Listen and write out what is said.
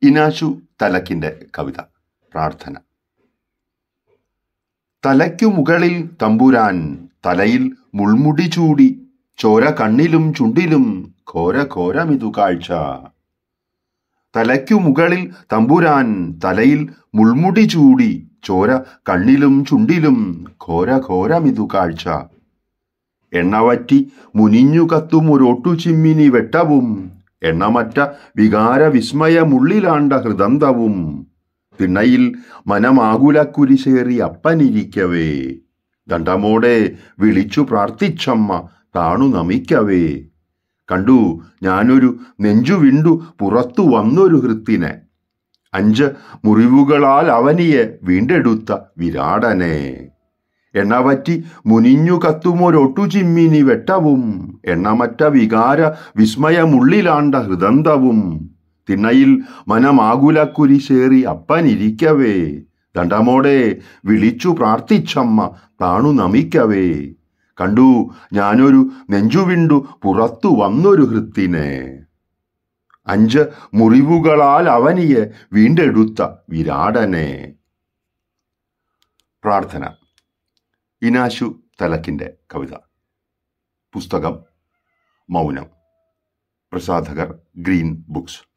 ഇനാശു തലക്കിൻ്റെ കവിത പ്രാർത്ഥന. തലയ്ക്കു മുകളിൽ തമ്പുരാൻ തലയിൽ മുൾമുടി ചൂടി, ചോര കണ്ണിലും ചുണ്ടിലും ഘോര ഘോരമിതു കാഴ്ച. തലയ്ക്കു മുകളിൽ തമ്പുരാൻ തലയിൽ മുൾമുടി ചൂടി, ചോര കണ്ണിലും ചുണ്ടിലും ഘോര ഘോരമിതു കാഴ്ച. എണ്ണവറ്റി മുനിഞ്ഞു കത്തും ഒരൊട്ടുചിമ്മിനി വെട്ടവും, എണ്ണമറ്റ വികാര വിസ്മയമുള്ളിലാണ്ട ഹൃദന്തവും. തിണ്ണയിൽ മനമാകുലക്കുരിശേറി അപ്പനിരിക്കവേ, ദണ്ഡമോടെ വിളിച്ചു പ്രാർത്ഥിച്ചമ്മ താണു നമിക്കവേ. കണ്ടു ഞാനൊരു നെഞ്ചുവിണ്ടു പുറത്തു വന്നൊരു ഹൃത്തിനെ, 5 മുറിവുകളാൽ അവനിയെ വീണ്ടെടുത്ത വിരാടനെ. എണ്ണവറ്റി മുനിഞ്ഞു കത്തുമൊരൊട്ടുചിമ്മിനി വെട്ടവും, എണ്ണമറ്റ വികാര വിസ്മയമുള്ളിലാണ്ട ഹൃദന്തവും. തിണ്ണയിൽ മനമാകുലക്കുരിശേറി അപ്പനിരിക്കവേ, ദണ്ഡമോടെ വിളിച്ചു പ്രാർത്ഥിച്ചമ്മ താണു നമിക്കവേ. കണ്ടു ഞാനൊരു നെഞ്ചുവിണ്ടു പുറത്തു വന്നൊരു ഹൃത്തിനെ, 5 മുറിവുകളാൽ അവനിയെ വീണ്ടെടുത്ത വിരാടനെ. പ്രാർത്ഥന. ഇനാശു തലക്കിൻ്റെ കവിത. പുസ്തകം മൗനം. പ്രസാധകർ ഗ്രീൻ ബുക്സ്.